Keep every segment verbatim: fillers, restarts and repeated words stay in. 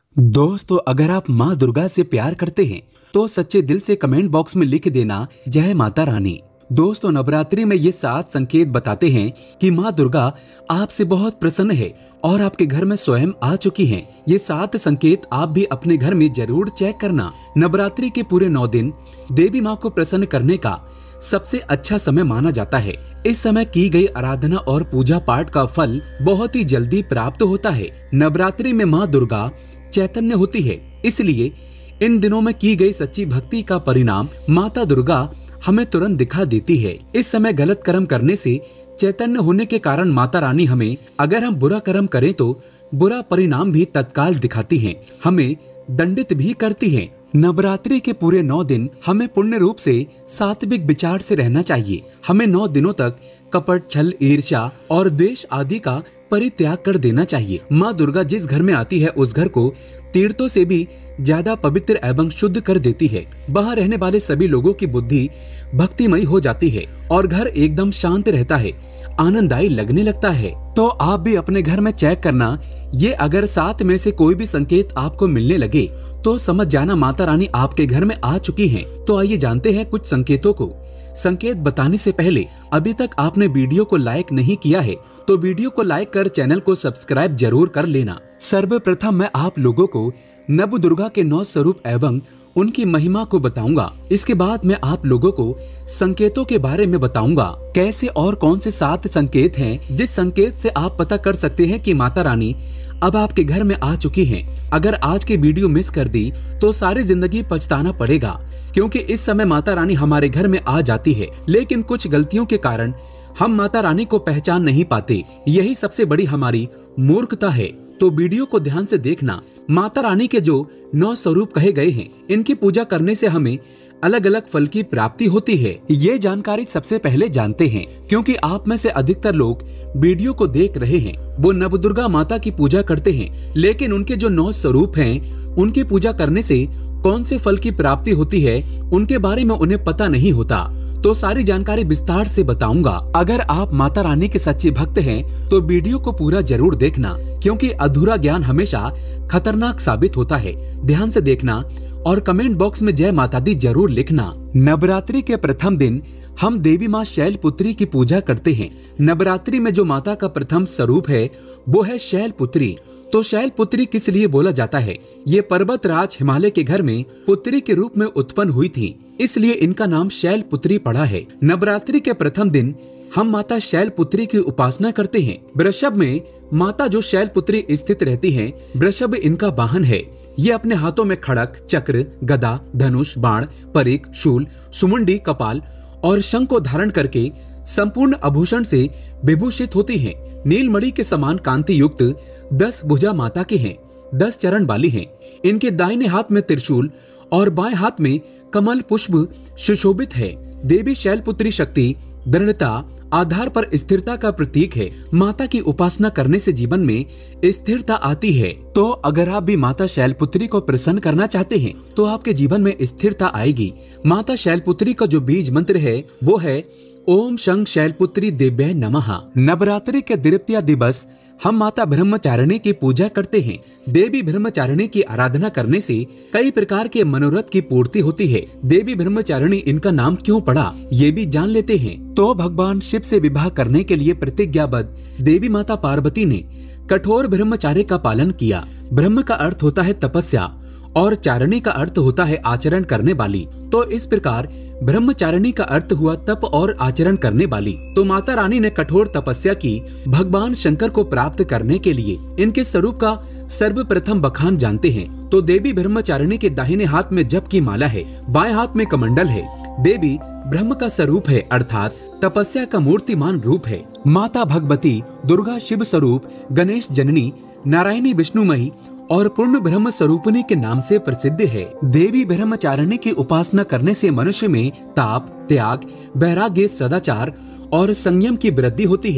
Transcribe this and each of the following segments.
दोस्तों, अगर आप माँ दुर्गा से प्यार करते हैं तो सच्चे दिल से कमेंट बॉक्स में लिख देना जय माता रानी। दोस्तों, नवरात्रि में ये सात संकेत बताते हैं कि माँ दुर्गा आपसे बहुत प्रसन्न है और आपके घर में स्वयं आ चुकी हैं। ये सात संकेत आप भी अपने घर में जरूर चेक करना। नवरात्रि के पूरे नौ दिन देवी माँ को प्रसन्न करने का सबसे अच्छा समय माना जाता है। इस समय की गई आराधना और पूजा पाठ का फल बहुत ही जल्दी प्राप्त होता है। नवरात्रि में माँ दुर्गा चैतन्य होती है, इसलिए इन दिनों में की गई सच्ची भक्ति का परिणाम माता दुर्गा हमें तुरंत दिखा देती है। इस समय गलत कर्म करने से चैतन्य होने के कारण माता रानी हमें, अगर हम बुरा कर्म करें तो बुरा परिणाम भी तत्काल दिखाती हैं, हमें दंडित भी करती हैं। नवरात्रि के पूरे नौ दिन हमें पूर्ण रूप से सात्विक विचार से रहना चाहिए। हमें नौ दिनों तक कपट, छल, ईर्ष्या और द्वेष आदि का परित्याग कर देना चाहिए। माँ दुर्गा जिस घर में आती है उस घर को तीर्थों से भी ज्यादा पवित्र एवं शुद्ध कर देती है। वहाँ रहने वाले सभी लोगों की बुद्धि भक्तिमयी हो जाती है और घर एकदम शांत रहता है, आनंददायी लगने लगता है। तो आप भी अपने घर में चेक करना। ये अगर सात में से कोई भी संकेत आपको मिलने लगे तो समझ जाना माता रानी आपके घर में आ चुकी हैं। तो आइए जानते हैं कुछ संकेतों को। संकेत बताने से पहले अभी तक आपने वीडियो को लाइक नहीं किया है तो वीडियो को लाइक कर चैनल को सब्सक्राइब जरूर कर लेना। सर्वप्रथम मैं आप लोगों को नव दुर्गा के नौ स्वरूप एवं उनकी महिमा को बताऊंगा। इसके बाद मैं आप लोगों को संकेतों के बारे में बताऊंगा। कैसे और कौन से सात संकेत हैं जिस संकेत से आप पता कर सकते हैं कि माता रानी अब आपके घर में आ चुकी हैं। अगर आज की वीडियो मिस कर दी तो सारी जिंदगी पछताना पड़ेगा, क्योंकि इस समय माता रानी हमारे घर में आ जाती है, लेकिन कुछ गलतियों के कारण हम माता रानी को पहचान नहीं पाते। यही सबसे बड़ी हमारी मूर्खता है। तो वीडियो को ध्यान से देखना। माता रानी के जो नौ स्वरूप कहे गए हैं, इनकी पूजा करने से हमें अलग अलग फल की प्राप्ति होती है। ये जानकारी सबसे पहले जानते हैं, क्योंकि आप में से अधिकतर लोग वीडियो को देख रहे हैं वो नवदुर्गा माता की पूजा करते हैं, लेकिन उनके जो नौ स्वरूप हैं उनकी पूजा करने से कौन से फल की प्राप्ति होती है उनके बारे में उन्हें पता नहीं होता। तो सारी जानकारी विस्तार से बताऊंगा। अगर आप माता रानी के सच्चे भक्त हैं तो वीडियो को पूरा जरूर देखना, क्योंकि अधूरा ज्ञान हमेशा खतरनाक साबित होता है। ध्यान से देखना और कमेंट बॉक्स में जय माता दी जरूर लिखना। नवरात्रि के प्रथम दिन हम देवी माँ शैलपुत्री की पूजा करते हैं। नवरात्रि में जो माता का प्रथम स्वरूप है वो है शैलपुत्री। तो शैलपुत्री किस लिए बोला जाता है? ये पर्वत राज हिमालय के घर में पुत्री के रूप में उत्पन्न हुई थी, इसलिए इनका नाम शैलपुत्री पड़ा है। नवरात्रि के प्रथम दिन हम माता शैलपुत्री की उपासना करते हैं। वृषभ में माता जो शैलपुत्री स्थित रहती हैं, वृषभ इनका वाहन है। ये अपने हाथों में खड़क, चक्र, गदा, धनुष, बाण, परिक, शूल, सुमुंडी, कपाल और शंख को धारण करके संपूर्ण आभूषण से विभूषित होती हैं। नीलमणि के समान कांति युक्त दस भुजा माता के हैं, दस चरण वाली हैं। इनके दाहिने हाथ में त्रिशूल और बाएं हाथ में कमल पुष्प सुशोभित है। देवी शैलपुत्री शक्ति, दृढ़ता, आधार पर स्थिरता का प्रतीक है। माता की उपासना करने से जीवन में स्थिरता आती है। तो अगर आप भी माता शैलपुत्री को प्रसन्न करना चाहते हैं तो आपके जीवन में स्थिरता आएगी। माता शैलपुत्री का जो बीज मंत्र है वो है ओम शं शैलपुत्री देव्यै नमः। नवरात्रि के द्वितीय दिवस हम माता ब्रह्मचारिणी की पूजा करते हैं। देवी ब्रह्मचारिणी की आराधना करने से कई प्रकार के मनोरथ की पूर्ति होती है। देवी ब्रह्मचारिणी इनका नाम क्यों पड़ा ये भी जान लेते हैं। तो भगवान शिव से विवाह करने के लिए प्रतिज्ञाबद्ध देवी माता पार्वती ने कठोर ब्रह्मचार्य का पालन किया। ब्रह्म का अर्थ होता है तपस्या और चारिणी का अर्थ होता है आचरण करने वाली। तो इस प्रकार ब्रह्मचारिणी का अर्थ हुआ तप और आचरण करने वाली। तो माता रानी ने कठोर तपस्या की भगवान शंकर को प्राप्त करने के लिए। इनके स्वरूप का सर्वप्रथम बखान जानते हैं। तो देवी ब्रह्मचारिणी के दाहिने हाथ में जप की माला है, बाएं हाथ में कमंडल है। देवी ब्रह्म का स्वरूप है, अर्थात तपस्या का मूर्तिमान रूप है। माता भगवती दुर्गा शिव स्वरूप, गणेश जननी, नारायणी विष्णुमयी और पूर्ण ब्रह्म स्वरूपिणी के नाम से प्रसिद्ध है। देवी ब्रह्मचारिणी की उपासना करने से मनुष्य में ताप, त्याग, वैराग्य, सदाचार और संयम की वृद्धि होती है।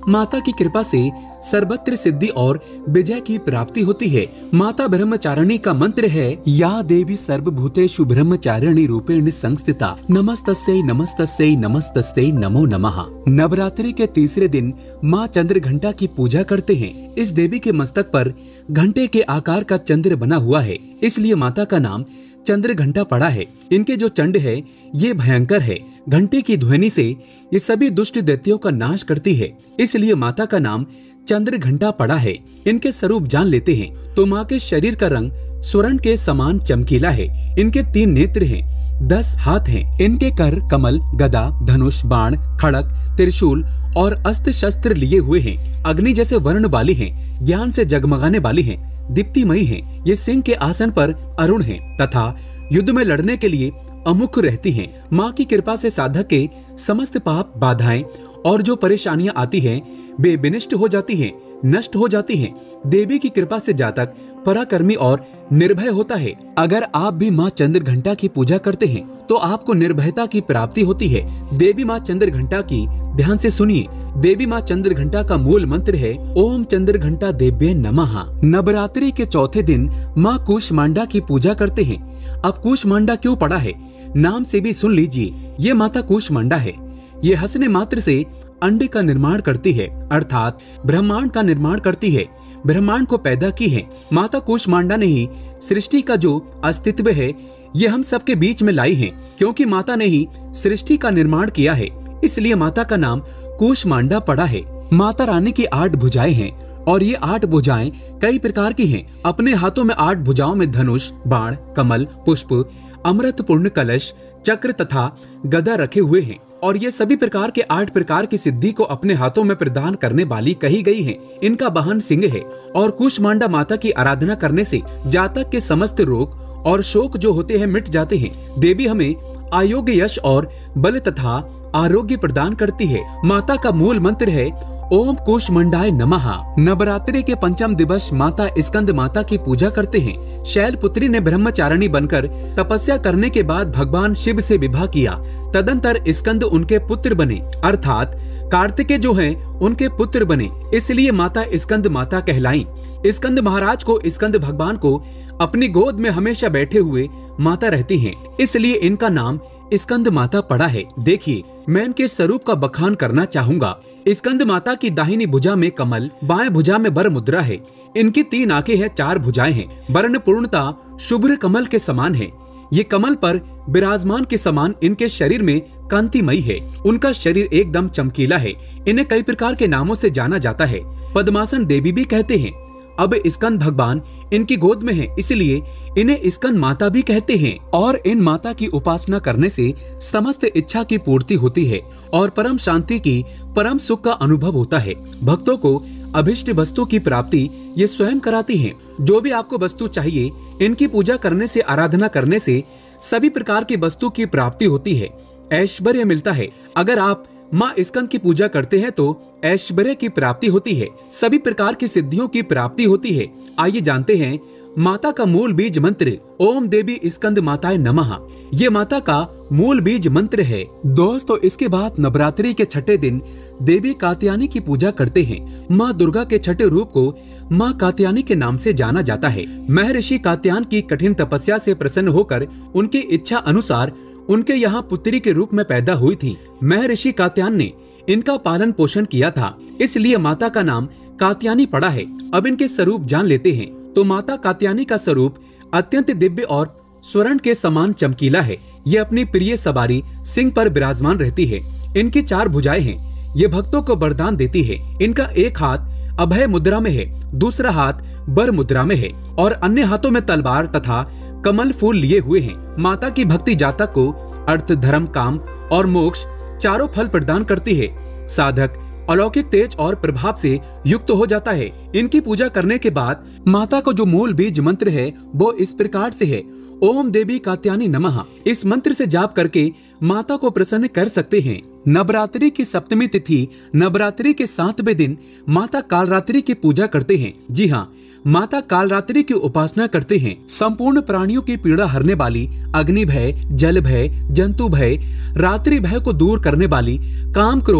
माता की कृपा से सर्वत्र सिद्धि और विजय की प्राप्ति होती है। माता ब्रह्मचारिणी का मंत्र है, या देवी सर्वभूतेषु ब्रह्मचारिणी रूपेण संस्थिता नमस्तस्यै नमस्तस्यै नमस्तस्यै नमो नमः। नवरात्रि के तीसरे दिन माँ चंद्र घंटा की पूजा करते हैं। इस देवी के मस्तक पर घंटे के आकार का चंद्र बना हुआ है, इसलिए माता का नाम चंद्र घंटा पड़ा है। इनके जो चंड है ये भयंकर है। घंटे की ध्वनि से ये सभी दुष्ट दैत्यों का नाश करती है, इसलिए माता का नाम चंद्र घंटा पड़ा है। इनके स्वरूप जान लेते हैं तो माँ के शरीर का रंग स्वर्ण के समान चमकीला है। इनके तीन नेत्र हैं, दस हाथ हैं। इनके कर कमल, गदा, धनुष, बाण, खड़क, त्रिशूल और अस्त्र शस्त्र लिए हुए हैं। अग्नि जैसे वर्ण वाली हैं, ज्ञान से जगमगाने वाली हैं, दीप्तिमयी हैं। ये सिंह के आसन पर अरुण हैं तथा युद्ध में लड़ने के लिए अमुख रहती हैं। माँ की कृपा से साधक के समस्त पाप, बाधाएं और जो परेशानियां आती हैं वे विनष्ट हो जाती हैं, नष्ट हो जाती हैं। देवी की कृपा से जातक पराक्रमी और निर्भय होता है। अगर आप भी माँ चंद्र घंटा की पूजा करते हैं तो आपको निर्भयता की प्राप्ति होती है। देवी माँ चंद्र घंटा की ध्यान से सुनिए। देवी माँ चंद्र घंटा का मूल मंत्र है ओम चंद्र घंटा देव्ये नमः। नवरात्रि के चौथे दिन माँ कूष्मांडा की पूजा करते हैं। अब कूष्मांडा क्यों पड़ा है, नाम से भी सुन लीजिए। ये माता कूष्मांडा है। ये हंसने मात्र से अंडे का निर्माण करती है, अर्थात ब्रह्मांड का निर्माण करती है, ब्रह्मांड को पैदा की है। माता कूष्मांडा ने ही सृष्टि का जो अस्तित्व है ये हम सबके बीच में लाई है, क्योंकि माता ने ही सृष्टि का निर्माण किया है, इसलिए माता का नाम कूष्मांडा पड़ा है। माता रानी की आठ भुजाएं हैं और ये आठ भुजाएं कई प्रकार की हैं। अपने हाथों में आठ भुजाओं में धनुष, बाण, कमल, पुष्प, अमृत पूर्ण कलश, चक्र तथा गदा रखे हुए हैं और ये सभी प्रकार के आठ प्रकार की सिद्धि को अपने हाथों में प्रदान करने वाली कही गई हैं। इनका वाहन सिंह है और कूष्मांडा माता की आराधना करने से जातक के समस्त रोग और शोक जो होते हैं मिट जाते हैं। देवी हमें आयोग्य यश और बल तथा आरोग्य प्रदान करती है। माता का मूल मंत्र है ओम कूष्मांडाय नमः। नवरात्रि के पंचम दिवस माता स्कंद माता की पूजा करते हैं। शैलपुत्री ने ब्रह्मचारिणी बनकर तपस्या करने के बाद भगवान शिव से विवाह किया। तदंतर स्कंद उनके पुत्र बने, अर्थात कार्तिकेय जो हैं उनके पुत्र बने, इसलिए माता स्कंद माता कहलाई। स्कंद महाराज को स्कंद भगवान को अपनी गोद में हमेशा बैठे हुए माता रहती हैं, इसलिए इनका नाम स्कंद माता पड़ा है। देखिए, मैं इनके स्वरूप का बखान करना चाहूंगा। स्कंद माता की दाहिनी भुजा में कमल, बाएं भुजा में बर मुद्रा है। इनकी तीन आंखें हैं, चार भुजाएं हैं। वर्ण पूर्णता शुभ्र कमल के समान है। ये कमल पर विराजमान के समान इनके शरीर में कांतिमयी है। उनका शरीर एकदम चमकीला है। इन्हें कई प्रकार के नामों से जाना जाता है। पद्मासन देवी भी कहते हैं। अब स्कंद भगवान इनकी गोद में है, इसलिए इन्हें स्कंद माता भी कहते हैं। और इन माता की उपासना करने से समस्त इच्छा की पूर्ति होती है और परम शांति की, परम सुख का अनुभव होता है। भक्तों को अभिष्ट वस्तु की प्राप्ति ये स्वयं कराती हैं। जो भी आपको वस्तु चाहिए, इनकी पूजा करने से, आराधना करने से सभी प्रकार की वस्तु की प्राप्ति होती है, ऐश्वर्य मिलता है। अगर आप माँ स्कंद की पूजा करते हैं तो ऐश्वर्य की प्राप्ति होती है, सभी प्रकार की सिद्धियों की प्राप्ति होती है। आइए जानते हैं माता का मूल बीज मंत्र ओम देवी स्कंद माताय नमः। ये माता का मूल बीज मंत्र है। दोस्तों, इसके बाद नवरात्रि के छठे दिन देवी कात्यायनी की पूजा करते हैं। माँ दुर्गा के छठे रूप को माँ कात्यायनी के नाम से जाना जाता है। महर्षि कात्यायन की कठिन तपस्या से प्रसन्न होकर उनकी इच्छा अनुसार उनके यहाँ पुत्री के रूप में पैदा हुई थी। महर्षि कात्यायन ने इनका पालन पोषण किया था, इसलिए माता का नाम कात्यायनी पड़ा है। अब इनके स्वरूप जान लेते हैं तो माता कात्यायनी का स्वरूप अत्यंत दिव्य और स्वर्ण के समान चमकीला है। ये अपनी प्रिय सवारी सिंह पर विराजमान रहती है। इनकी चार भुजाएं हैं। ये भक्तों को वरदान देती है। इनका एक हाथ अभय मुद्रा में है, दूसरा हाथ बर मुद्रा में है और अन्य हाथों में तलवार तथा कमल फूल लिए हुए हैं। माता की भक्ति जातक को अर्थ, धर्म, काम और मोक्ष चारों फल प्रदान करती है। साधक अलौकिक तेज और प्रभाव से युक्त हो जाता है। इनकी पूजा करने के बाद माता को जो मूल बीज मंत्र है वो इस प्रकार से है ओम देवी कात्यायनी नमः। इस मंत्र से जाप करके माता को प्रसन्न कर सकते हैं। नवरात्रि की सप्तमी तिथि नवरात्रि के सातवें दिन माता कालरात्रि की पूजा करते हैं। जी हाँ, माता कालरात्रि की उपासना करते हैं। संपूर्ण प्राणियों की पीड़ा हरने वाली, अग्नि भय, जल भय, जंतु भय, रात्रि भय को दूर करने वाली, काम, क्रोध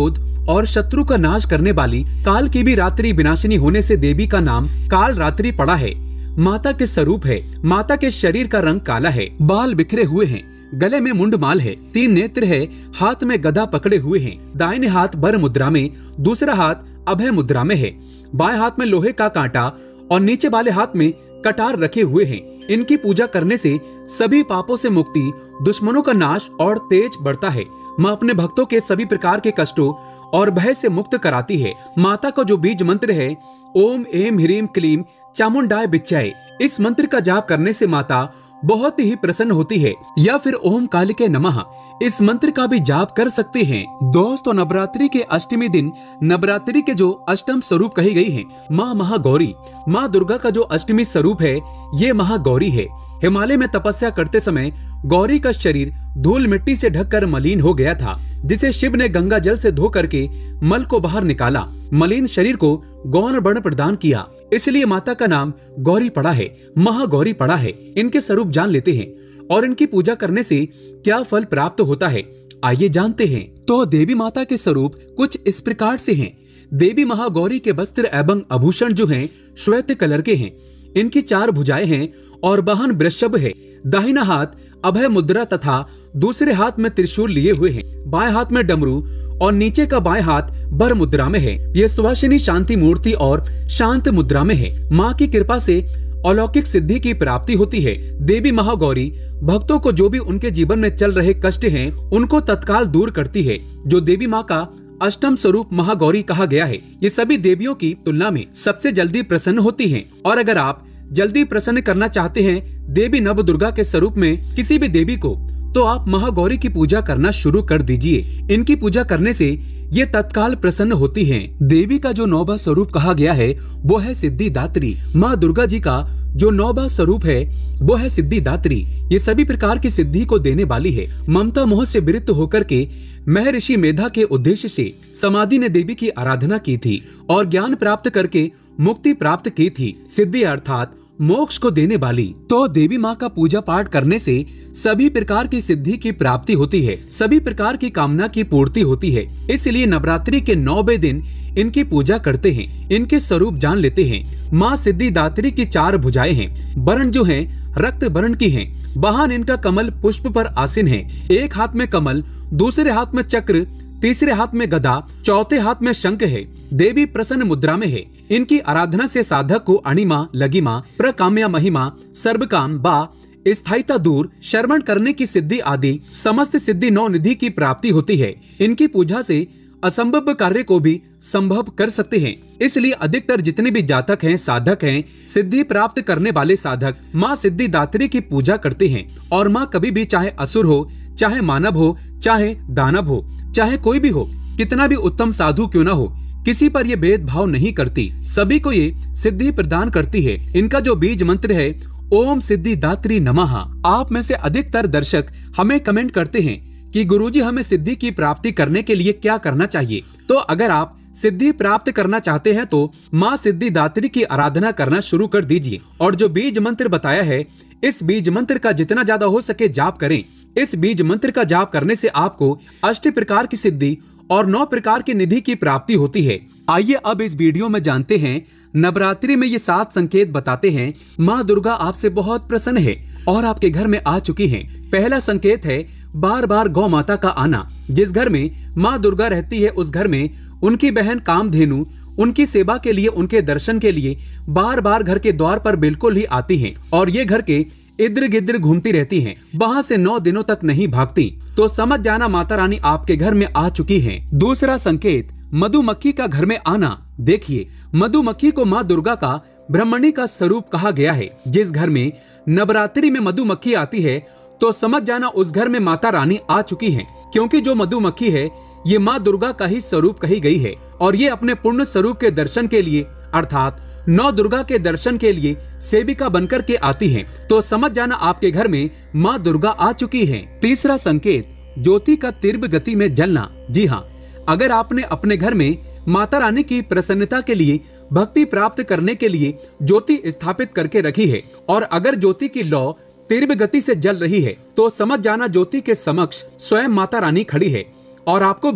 और शत्रु का नाश करने वाली काल की भी रात्रि विनाशिनी होने से देवी का नाम काल रात्रि पड़ा है। माता के स्वरूप है। माता के शरीर का रंग काला है, बाल बिखरे हुए हैं, गले में मुंडमाल है, तीन नेत्र है, हाथ में गदा पकड़े हुए हैं, दाहिने हाथ बर मुद्रा में, दूसरा हाथ अभय मुद्रा में है, बाएं हाथ में लोहे का कांटा और नीचे वाले हाथ में कटार रखे हुए हैं। इनकी पूजा करने से सभी पापों से मुक्ति, दुश्मनों का नाश और तेज बढ़ता है। माँ अपने भक्तों के सभी प्रकार के कष्टों और भय से मुक्त कराती है। माता का जो बीज मंत्र है ओम एम ह्रीम क्लीम चामुंडाय बिच्चाय, इस मंत्र का जाप करने से माता बहुत ही प्रसन्न होती है। या फिर ओम कालिके नमः, इस मंत्र का भी जाप कर सकते हैं। दोस्तों, नवरात्रि के अष्टमी दिन नवरात्रि के जो अष्टम स्वरूप कही गई है माँ महागौरी, माँ दुर्गा का जो अष्टमी स्वरूप है ये महागौरी है। हिमालय में तपस्या करते समय गौरी का शरीर धूल मिट्टी से ढककर मलिन हो गया था, जिसे शिव ने गंगा जल से धो करके मल को बाहर निकाला, मलिन शरीर को गौर वर्ण प्रदान किया, इसलिए माता का नाम गौरी पड़ा है, महागौरी पड़ा है। इनके स्वरूप जान लेते हैं और इनकी पूजा करने से क्या फल प्राप्त होता है, आइए जानते हैं। तो देवी माता के स्वरूप कुछ इस प्रकार से हैं। देवी महागौरी के वस्त्र एवं आभूषण जो हैं श्वेत कलर के हैं। इनकी चार भुजाएं हैं और वाहन वृषभ है। दाहिना हाथ अभय मुद्रा तथा दूसरे हाथ में त्रिशूल लिए हुए हैं। बाएं हाथ में डमरू और नीचे का बाएं हाथ बर मुद्रा में है। ये सुवासिनी शांति मूर्ति और शांत मुद्रा में है। माँ की कृपा से अलौकिक सिद्धि की प्राप्ति होती है। देवी महागौरी भक्तों को जो भी उनके जीवन में चल रहे कष्ट हैं, उनको तत्काल दूर करती है। जो देवी माँ का अष्टम स्वरूप महागौरी कहा गया है, ये सभी देवियों की तुलना में सबसे जल्दी प्रसन्न होती हैं। और अगर आप जल्दी प्रसन्न करना चाहते हैं देवी नव दुर्गा के स्वरूप में किसी भी देवी को, तो आप महागौरी की पूजा करना शुरू कर दीजिए। इनकी पूजा करने से ये तत्काल प्रसन्न होती हैं। देवी का जो नौवा स्वरूप कहा गया है वो है सिद्धिदात्री। माँ दुर्गा जी का जो नौवा स्वरूप है वो है सिद्धिदात्री। ये सभी प्रकार की सिद्धि को देने वाली है। ममता मोह से विरक्त होकर के महर्षि मेधा के उद्देश्य से समाधि ने देवी की आराधना की थी और ज्ञान प्राप्त करके मुक्ति प्राप्त की थी। सिद्धि अर्थात मोक्ष को देने वाली। तो देवी माँ का पूजा पाठ करने से सभी प्रकार की सिद्धि की प्राप्ति होती है, सभी प्रकार की कामना की पूर्ति होती है। इसलिए नवरात्रि के नौवे दिन इनकी पूजा करते हैं, इनके स्वरूप जान लेते हैं। माँ सिद्धिदात्री की चार भुजाएं हैं। वर्ण जो है रक्त वर्ण की हैं। वाहन इनका कमल पुष्प पर आसीन है। एक हाथ में कमल, दूसरे हाथ में चक्र, तीसरे हाथ में गदा, चौथे हाथ में शंख है। देवी प्रसन्न मुद्रा में है। इनकी आराधना से साधक को अणिमा, लगिमा, प्रकाम्या, महिमा, सर्वकाम, बा, स्थायिता दूर, श्रवण करने की सिद्धि आदि समस्त सिद्धि नौ निधि की प्राप्ति होती है। इनकी पूजा से असंभव कार्य को भी संभव कर सकते हैं। इसलिए अधिकतर जितने भी जातक हैं, साधक हैं, सिद्धि प्राप्त करने वाले साधक माँ सिद्धिदात्री की पूजा करते हैं। और माँ कभी भी चाहे असुर हो, चाहे मानव हो, चाहे दानव हो, चाहे कोई भी हो, कितना भी उत्तम साधु क्यों ना हो, किसी पर ये भेदभाव नहीं करती, सभी को ये सिद्धि प्रदान करती है। इनका जो बीज मंत्र है ओम सिद्धिदात्री नमः। आप में से अधिकतर दर्शक हमें कमेंट करते हैं कि गुरुजी हमें सिद्धि की प्राप्ति करने के लिए क्या करना चाहिए। तो अगर आप सिद्धि प्राप्त करना चाहते हैं तो माँ सिद्धिदात्री की आराधना करना शुरू कर दीजिए। और जो बीज मंत्र बताया है, इस बीज मंत्र का जितना ज्यादा हो सके जाप करें। इस बीज मंत्र का जाप करने से आपको अष्ट प्रकार की सिद्धि और नौ प्रकार की निधि की प्राप्ति होती है। आइए अब इस वीडियो में जानते हैं, नवरात्रि में ये सात संकेत बताते हैं माँ दुर्गा आपसे बहुत प्रसन्न है और आपके घर में आ चुकी हैं। पहला संकेत है बार बार गौ माता का आना। जिस घर में माँ दुर्गा रहती है उस घर में उनकी बहन कामधेनु उनकी सेवा के लिए, उनके दर्शन के लिए बार बार घर के द्वार पर बिल्कुल ही आती हैं और ये घर के इधर गिद्र घूमती रहती हैं, वहाँ से नौ दिनों तक नहीं भागती। तो समझ जाना माता रानी आपके घर में आ चुकी हैं। दूसरा संकेत मधुमक्खी का घर में आना। देखिए, मधुमक्खी को माँ दुर्गा का ब्रह्मणी का स्वरूप कहा गया है। जिस घर में नवरात्रि में मधुमक्खी आती है तो समझ जाना उस घर में माता रानी आ चुकी हैं, क्योंकि जो मधुमक्खी है ये माँ दुर्गा का ही स्वरूप कही गई है और ये अपने पूर्ण स्वरूप के दर्शन के लिए अर्थात नौ दुर्गा के दर्शन के लिए सेविका बनकर के आती हैं। तो समझ जाना आपके घर में माँ दुर्गा आ चुकी हैं। तीसरा संकेत ज्योति का तीव्र गति में जलना। जी हाँ, अगर आपने अपने घर में माता रानी की प्रसन्नता के लिए, भक्ति प्राप्त करने के लिए ज्योति स्थापित करके रखी है और अगर ज्योति की लौ तीव्र गति से जल रही है तो समझ जाना ज्योति के समक्ष स्वयं माता रानी खड़ी है और आपको भी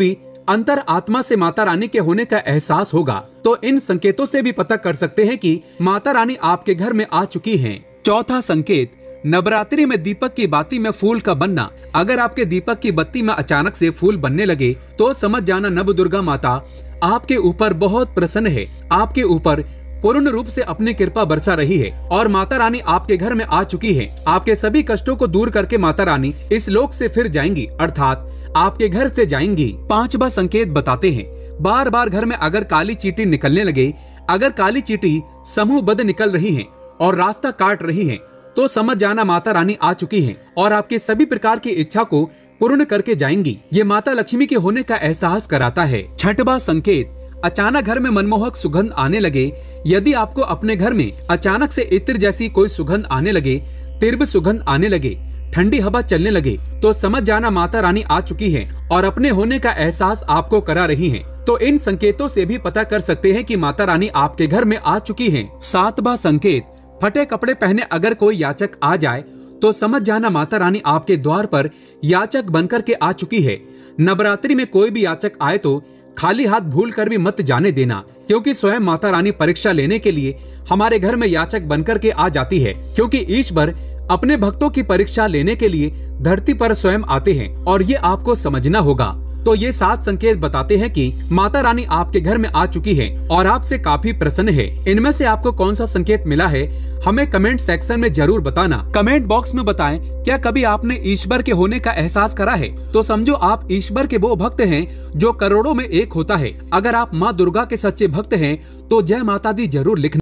अंतर आत्मा से माता रानी के होने का एहसास होगा। तो इन संकेतों से भी पता कर सकते हैं कि माता रानी आपके घर में आ चुकी हैं। चौथा संकेत, नवरात्रि में दीपक की बाती में फूल का बनना। अगर आपके दीपक की बत्ती में अचानक से फूल बनने लगे तो समझ जाना नव दुर्गा माता आपके ऊपर बहुत प्रसन्न है, आपके ऊपर पूर्ण रूप से अपनी कृपा बरसा रही है और माता रानी आपके घर में आ चुकी है। आपके सभी कष्टों को दूर करके माता रानी इस लोक से फिर जाएंगी, अर्थात आपके घर से जाएंगी। पांचवा संकेत बताते हैं, बार बार घर में अगर काली चींटी निकलने लगे, अगर काली चींटी समूहबद्ध निकल रही है और रास्ता काट रही है, तो समझ जाना माता रानी आ चुकी हैं और आपके सभी प्रकार की इच्छा को पूर्ण करके जाएंगी। ये माता लक्ष्मी के होने का एहसास कराता है। छठवां संकेत, अचानक घर में मनमोहक सुगंध आने लगे। यदि आपको अपने घर में अचानक से इत्र जैसी कोई सुगंध आने लगे, तीव्र सुगंध आने लगे, ठंडी हवा चलने लगे, तो समझ जाना माता रानी आ चुकी है और अपने होने का एहसास आपको करा रही हैं। तो इन संकेतों से भी पता कर सकते हैं कि माता रानी आपके घर में आ चुकी हैं। सातवां संकेत, फटे कपड़े पहने अगर कोई याचक आ जाए तो समझ जाना माता रानी आपके द्वार पर याचक बनकर के आ चुकी है। नवरात्रि में कोई भी याचक आए तो खाली हाथ भूल कर भी मत जाने देना, क्योंकि स्वयं माता रानी परीक्षा लेने के लिए हमारे घर में याचक बनकर के आ जाती है। क्योंकि ईश्वर अपने भक्तों की परीक्षा लेने के लिए धरती पर स्वयं आते हैं और ये आपको समझना होगा। तो ये सात संकेत बताते हैं कि माता रानी आपके घर में आ चुकी है और आपसे काफी प्रसन्न है। इनमें से आपको कौन सा संकेत मिला है हमें कमेंट सेक्शन में जरूर बताना। कमेंट बॉक्स में बताएं, क्या कभी आपने ईश्वर के होने का एहसास करा है? तो समझो आप ईश्वर के वो भक्त हैं जो करोड़ों में एक होता है। अगर आप माँ दुर्गा के सच्चे भक्त हैं तो जय माता दी जरूर लिखना।